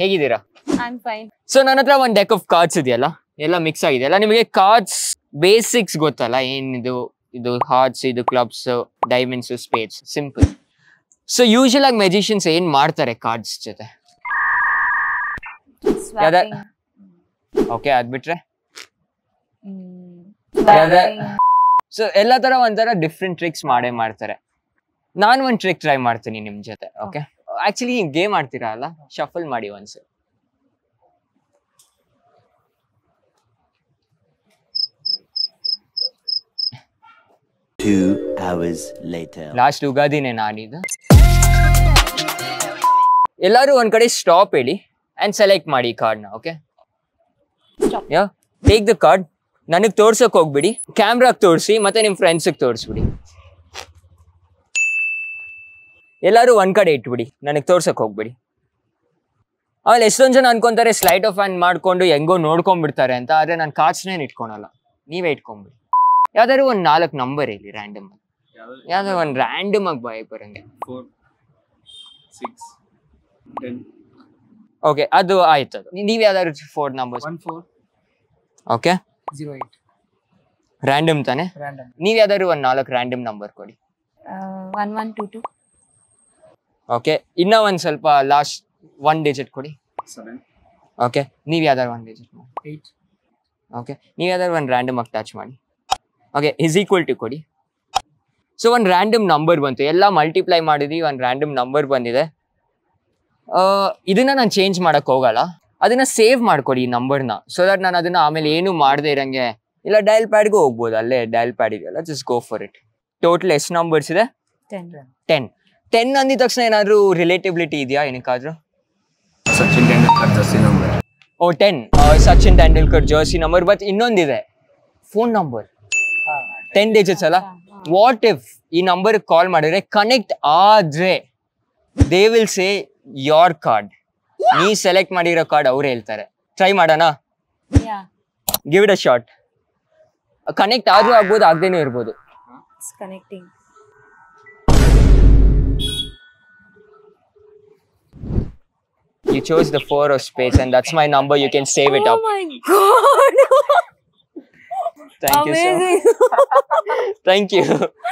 ಹೇಗಿದ್ದೀರಾ? I'm fine. So ನನ್ನ ಹತ್ರ ಒಂದು ಡೆಕ್ ಆಫ್ ಕಾರ್ಡ್ಸ್ ಇದೆಯಲ್ಲ, ಎಲ್ಲ ಮಿಕ್ಸ್ ಆಗಿದೆಯಲ್ಲ. ನಿಮಗೆ ಕಾರ್ಡ್ಸ್ ಬೇಸಿಕ್ಸ್ ಗೊತ್ತಲ್ಲ, ಏನಿದು ಇದು ಹಾರ್ಟ್ಸ್, ಇದು clubs, diamonds, spades, simple. So usual ಆಗಿ ಮೆಜಿಷಿಯನ್ಸ್ ಏನ್ ಮಾಡ್ತಾರೆ ಕಾರ್ಡ್ಸ್ ಜೊತೆ? ಓಕೆ, ಅದ್ಬಿಟ್ರೆ ಸೊ ಎಲ್ಲ ತರ ಒಂಥರ ಡಿಫ್ರೆಂಟ್ ಟ್ರಿಕ್ಸ್ ಮಾಡ್ತಾರೆ. ನಾನು ಒಂದು ಟ್ರಿಕ್ ಟ್ರೈ ಮಾಡ್ತೀನಿ ನಿಮ್ ಜೊತೆ. ಓಕೆ, ಆಕ್ಚುಲಿ ಗೇಮ್ ಆಡ್ತೀರಾ ಅಲ್ಲ, ಶಫಲ್ ಮಾಡಿ ಒಂದ್ಸಲ. ಲಾಸ್ಟ್ ಯುಗಾದಿನೇ ನಾನಿದು. ಎಲ್ಲರೂ ಒಂದ್ ಕಡೆ ಸ್ಟಾಪ್ ಹೇಳಿ ಅಂಡ್ ಸೆಲೆಕ್ಟ್ ಮಾಡಿ ಕಾರ್ಡ್ನ. Okay, ya take the card. ನನಗ್ ತೋರ್ಸಕ್ ಹೋಗ್ಬಿಡಿ, ಕ್ಯಾಮ್ರಾಗ್ ತೋರಿಸಿ, ಮತ್ತೆ ನಿಮ್ ಫ್ರೆಂಡ್ಸ್ಗೆ ತೋರಿಸ್ಬಿಡಿ. ಎಲ್ಲರೂ ಒಂದ್ ಕಡೆ ಇಟ್ಬಿಡಿ, ನನಗ್ ತೋರ್ಸಕ್ ಹೋಗ್ಬಿಡಿ. ಆಮೇಲೆ ಎಷ್ಟೊಂದ್ ಜನ ಅನ್ಕೊಂತಾರೆ ಸ್ಲೈಟ್ ಆಫ್ ಹ್ಯಾಂಡ್ ಮಾಡ್ಕೊಂಡು ಹೆಂಗೋ ನೋಡ್ಕೊಂಡ್ಬಿಡ್ತಾರೆ ಅಂತ. ಆದ್ರೆ ನಾನು ಕಾರ್ಡ್ಸ್ನೇನ್ ಇಟ್ಕೊಳಲ್ಲ, ನೀವೇ ಇಟ್ಕೊಂಡ್ಬಿಡಿ. ಯಾವ್ದಾದ್ರು ಒಂದ್ 4 ನಂಬರ್ ಹೇಳಿ ರ್ಯಾಂಡಮ್ ಆಗಿ. ಯಾವ್ದಾದ್ರು ಒಂದ್ ರ್ಯಾಂಡಮ್ ಆಗಿ ಬಾಯ್ ಬರಂಗೆ. 4, 6, 10. ಓಕೆ, ಅದು ಆಯ್ತು. ನೀವ್ ಯಾವ್ದಾದ್ರು 4 ನಂಬರ್ಸ್. 1, 4. ಓಕೆ, 0, 8. ರ್ಯಾಂಡಮ್ ತಾನೆ? Random. ನೀವ್ ಯಾವ್ದಾದ್ರು ಒಂದ್ 4 ರ್ಯಾಂಡಮ್ ನಂಬರ್ ಕೊಡಿ. 1, 1, 2, 2. ಓಕೆ, ಇನ್ನ ಒಂದ್ ಸ್ವಲ್ಪ ಲಾಸ್ಟ್ 1 ಡಿಜಿಟ್ ಕೊಡಿ. 7. ಓಕೆ, ನೀವ್ ಯಾವ್ದಾದ್ರು 1 ಡಿಜಿಟ್ ಮಾಡಿ. 8. ಓಕೆ, ನೀವ್ ಯಾವ್ದಾದ್ರು ಒಂದ್ ರ್ಯಾಂಡಮ್ ಆಗಿ ಟಚ್ ಮಾಡಿ. ಓಕೆ, ಇಸ್ ಈಕ್ವಲ್ ಟು ಕೊಡಿ. ಸೊ ಒಂದ್ ರ್ಯಾಂಡಮ್ ನಂಬರ್ ಬಂತು, ಎಲ್ಲ ಮಲ್ಟಿಪ್ಲೈ ಮಾಡಿದ್ವಿ, ಒಂದ್ ರ್ಯಾಂಡಮ್ ನಂಬರ್ ಬಂದಿದೆ. ಇದನ್ನ ನಾನು ಚೇಂಜ್ ಮಾಡಕ್ ಹೋಗಲ್ಲ, ಅದನ್ನ ಸೇವ್ ಮಾಡ್ಕೊಡಿ ಈ ನಂಬರ್ನ. ಸೊ ದಟ್ ನಾನು ಅದನ್ನ ಆಮೇಲೆ ಏನು ಮಾಡದೆ ಇರಂಗೆ, ಇಲ್ಲ ಡಯಲ್ ಪ್ಯಾಡ್ಗೂ ಹೋಗ್ಬೋದು, ಅಲ್ಲೇ ಡಯಲ್ ಪ್ಯಾಡ್ ಇದೆಯಲ್ಲ, just go for it. Total ಎಷ್ಟು ನಂಬರ್ಸ್ ಇದೆ? 10. 10 ಅಂದಿದ ತಕ್ಷಣ ಏನಾದ್ರು ರಿಲೇಟಿಬಿಲಿಟಿ ಇದೆಯಾ ಏನಕ್ಕಾದ್ರೂ? Sachin Tendulkar jersey number. ಓ 10 Sachin Tendulkar jersey number. But ಇನ್ನೊಂದಿದೆ, ಫೋನ್ ನಂಬರ್ 10 ಡಿಜಿಟ್ಸ್ ಅಲ್ಲ. ವಾಟ್ ಇಫ್ ಈ ನಂಬರ್ ಕಾಲ್ ಮಾಡಿದ್ರೆ ಕನೆಕ್ಟ್ ಆದ್ರೆ they will say your card. ನೀ ಸೆಲೆಕ್ಟ್ ಮಾಡಿರೋ ಕಾರ್ಡ್ ಅವ್ರು ಹೇಳ್ತಾರೆ. ಟ್ರೈ ಮಾಡೋಣ? Yeah. Give it a shot. Connect ಆದ್ರೂ ಆಗ್ಬೋದು, ಆಗದೇನೂ ಇರ್ಬೋದು. It's connecting. You chose the 4 of spades and that's my number. You can save it up. Oh my god. Thank you so much. Thank you.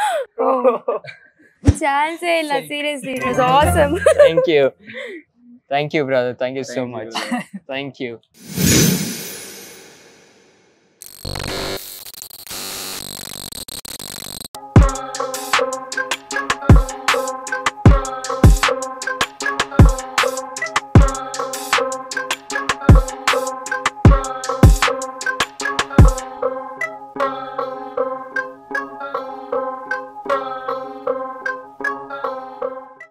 Chance illa, seriously, it was awesome. Thank you. Thank you, brother. Thank you so much. Thank you.